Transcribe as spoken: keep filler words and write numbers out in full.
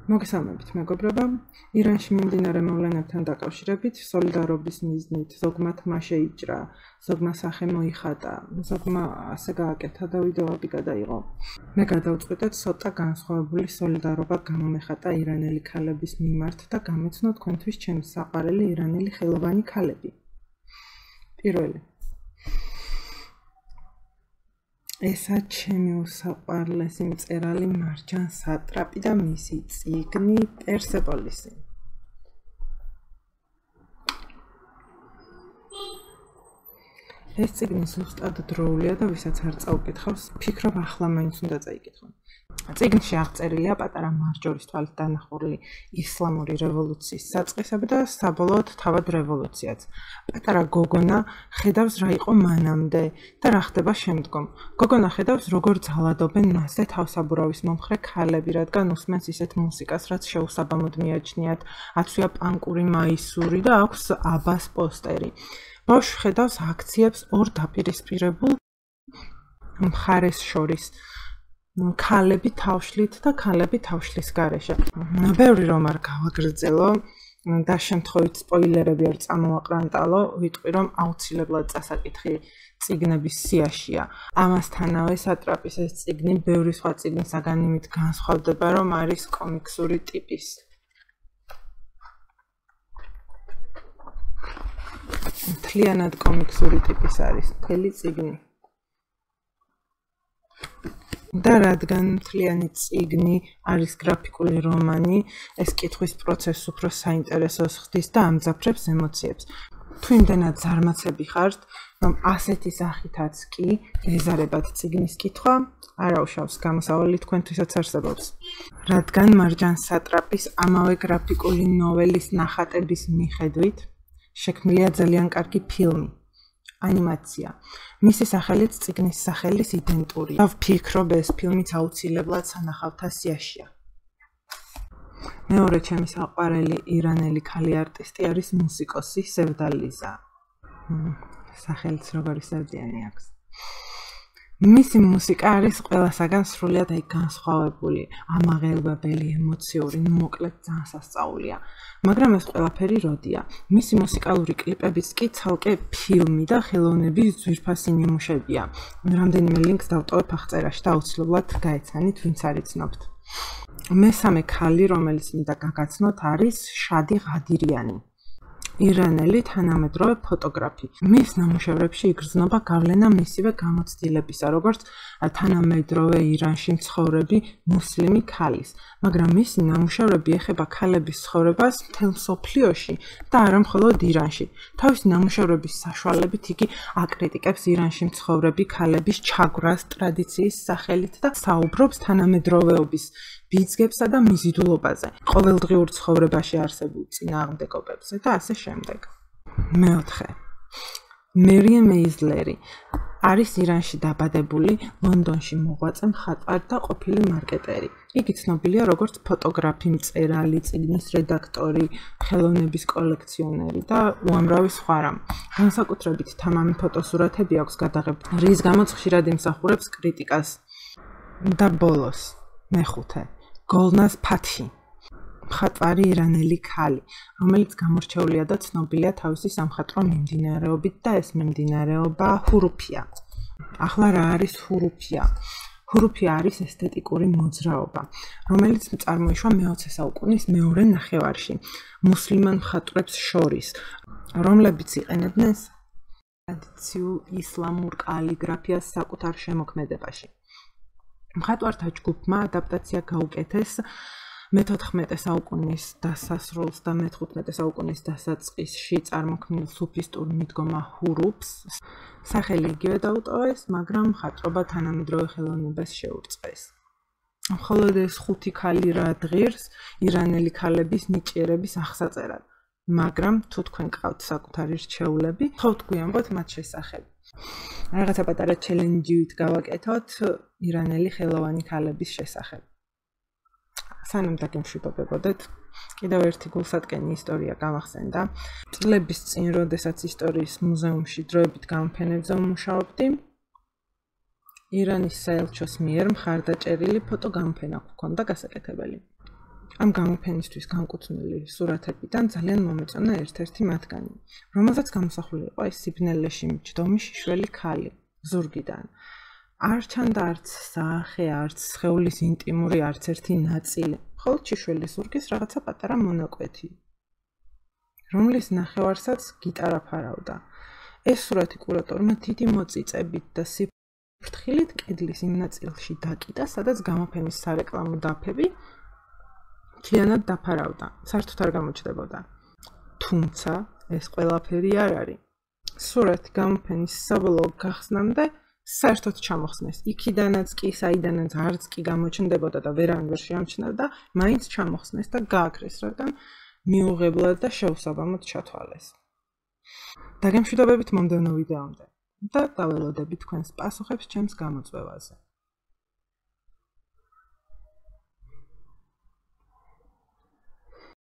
მოგესალმებით მეგობრებო, ირანში მიმდინარე მოვლენებთან დაკავშირებით სოლიდარობის მიზნით ზოგმა თმა შეიჭრა, ზოგმა სახე მოიხატა, ზოგმა ასე გააკეთა და ვიდეოები გადაიღო. მე გადავწყვიტე ცოტა განსხვავებული სოლიდარობა გამომეხატა ირანელი ქალების მიმართ და გამეცნო თქვენთვის ჩემი საყვარელი ირანელი ხელოვანი ქალები. პირველი ესა ჩემი უსაყვარლესი მწერალი მარჯან სატრაპი და მისი წიგნი პერსეპოლისი. ეს წიგნი ზუსტად დროულია და ვისაც არ წაუკითხავს, ფიქრობ ახლა მაინც უნდა წაიკითხო. წიგნში აღწერილია პატარა მარჯორის თვალით დანახული ისლამური რევოლუციის საწყისები და საბოლოოდ თავად რევოლუციაც. პატარა გოგონა ხედავს რა იყო მანამდე და რა ხდება შემდგომ. გოგონა ხედავს როგორ ძალადობენ მასზე თავსაბურავის მომხრე ქალები, რადგან უსმენს ისეთ მუსიკას, რაც შეუსაბამოდ მიაჩნიათ, აცვია პანკური მაისური და აქვს აბას პოსტერი. ბავშვი ხედავს აქციებს ორ დაპირისპირებულ მხარეს შორის. ქალები თავშლით და ქალები თავშლის გარეშე. ბევრი რომ არ გავაგრძელო და შემთხვევით სპოილერები არ წამოვაყრანტალო, ვიტყვი რომ აუცილებლად წასაკითხი წიგნების სიაშია. ამასთანავე სატრაპის ეს წიგნი ბევრი სხვა წიგნისაგან იმით განსხვავდება, რომ არის კომიქსური ტიპის. მთლიანად კომიქსური ტიპის არის მთელი წიგნი. და რადგან მთლიანი წიგნი არის გრაფიკული რომანი, ეს კითხვის პროცესს უფრო საინტერესოს ხდის და ამძაფრებს ემოციებს. თუ იმდენად ზარმაცები ხართ, რომ ასეთი სახითაც კი ეზარებათ წიგნის კითხვა, არაუშავს გამოსავალი თქვენთვისაც არსებობს. რადგან მარჯან სატრაპის ამავე გრაფიკული ნოველის ნახატების მიხედვით შექმნილია ძალიან კარგი ფილმი. ანიმაცია. მისი სახელიც წიგნის სახელის იდენტურია. და ვფიქრობ, ეს ფილმიც აუცილებლად სანახავთა სიაშია. მეორე ჩემი საყვარელი ირანელი ქალი არტისტი არის მუსიკოსი სევდალიზა. სახელიც როგორი სევდიანი აქვს. მისი მუსიკა არის ყველასაგან სრულიად აი განსხვავებული, ამაღელვებელი, ემოციური, მოკლედ ძალიან სასწაულია. მაგრამ ეს ყველაფერი როდია. მისი მუსიკალური კლიპებიც კი ცალკე ფილმი და ხელოვნების ძვირფასი ნიმუშებია. რამდენიმე ლინკს დავტოვებ აღწერაში და აუცილებლად გაეცანით, ვინც არ იცნობთ. მესამე ქალი, რომელიც მინდა გაგაცნოთ, არის შადი ღადირიანი. ირანელი თანამედროვე ფოტოგრაფი. მის ნამუშევრებში იგრძნობა გავლენა მისივე გამოცდილებისა, როგორც თანამედროვე ირანში მცხოვრები მუსლიმი ქალის, მაგრამ მისი ნამუშევრები ეხება ქალების ცხოვრებას მთელ მსოფლიოში და არა მხოლოდ ირანში. თავისი ნამუშევრების საშუალებით იგი აკრიტიკებს ირანში მცხოვრები ქალების ჩაგვრას ტრადიციის სახელით და საუბრობს თანამედროვეობის ბიძგებსა და მიზიდულობაზე, ყოველდღიურ ცხოვრებაში არსებულ წინააღმდეგობებზე და ასე შემდეგ. მეოთხე. მერიემ მეიზლერი არის ირანში დაბადებული, ლონდონში მოღვაწე მხატვარი და ყოფილი მარკეტერი. იგი ცნობილია როგორც ფოტოგრაფი, მწერალი, წიგნის რედაქტორი, ხელოვნების კოლექციონერი და უამრავი სხვა რამ. განსაკუთრებით თამამი ფოტოსურათები აქვს გადაღებული, რის გამოც ხშირად იმსახურებს კრიტიკას. და ბოლოს, მეხუთე. გოლნაზ ფათი, მხატვარი ირანელი ქალი, რომელიც გამორჩეულია და ცნობილია თავისი სამხატვრო მიმდინარეობით და ეს მიმდინარეობა ჰურუფია. ახლა რა არის ჰურუფია? ჰურუფია არის ესთეტიკური მოძრაობა, რომელიც წარმოიშვა მეოცე საუკუნის მეორე ნახევარში მუსლიმან მხატვრებს შორის, რომლებიც იყენებდნენ ტრადიციულ ისლამურ კალიგრაფიას საკუთარ შემოქმედებაში. მხატვართა ჯგუფმა ადაპტაცია გაუკეთეს მეთოთხმეტე საუკუნის დასასრულს და მეთყუთმეტე საუკუნის დასაწყისში წარმოქმნილ სუფისტურ მიდგომა ჰურუფს. სახელი იგივე დაუტოვეს, მაგრამ მხატვრობა თანამედროვე ხელოვნებას შეურწყეს. მხოლოდ ეს ხუთი ქალი რა დღირს ირანელი ქალების ნიჭიერების აღსაწერად. მაგრამ თუ თქვენ გყავთ საკუთარი რჩეულები, თხოვთ გვიამბოთ მათ შესახებ. რაღაცა პატარა ჩელენჯივით გავაკეთოთ ირანელი ხელოვანი ქალების შესახებ. სანამ დაგემშვიდობებოდეთ, კიდევ ერთი გულსატკენი ისტორია გამახსენდა. წლების წინ, როდესაც ისტორიის მუზეუმში დროებით გამოფენებზე ვმუშაობდი, ირანის საელჩოს მიერ მხარდაჭერილი ფოტოგამოფენა გვქონდა გასაკეთებელი. ამ გამოფენისთვის განკუთვნილი სურათებიდან ძალიან მომეწონა ერთ-ერთი მათგანი, რომელზეც გამოსახული იყო ეს სიბნელეში მჯდომი შიშველი ქალი ზურგიდან. არ ჩანდა არც სახე, არც სხეულის ინტიმური არც ერთი ნაწილი, მხოლოდ შიშველის ზურგის რაღაცა პატარა მონაკვეთი, რომლის ნახევარსაც გიტარა ფარავდა. ეს სურათი კურატორმა დიდი მოწიწებით და სიფრთხილით კედლის იმ ნაწილში დაკიდა, სადაც გამოფენის სარეკლამო დაფები მთლიანად დაფარავდა, საერთოდ არ გამოჩნდებოდა. თუმცა ეს ყველაფერი არ არის. სურათი გამოფენის საბოლოო გახსნამდე საერთოდ ჩამოხსნეს. იქიდანაც კი, საიდანაც არც კი გამოჩნდებოდა და ვერან ვერ შეამჩნევდა, მაინც ჩამოხსნეს და გააქრეს, რადგან მიუღებლად და შეუსაბამოდ ჩათვალეს. დაგემშვიდობებით მომდევნო ვიდეომდე და დაველოდებით თქვენს პასუხებს ჩემს გამოწვევაზე.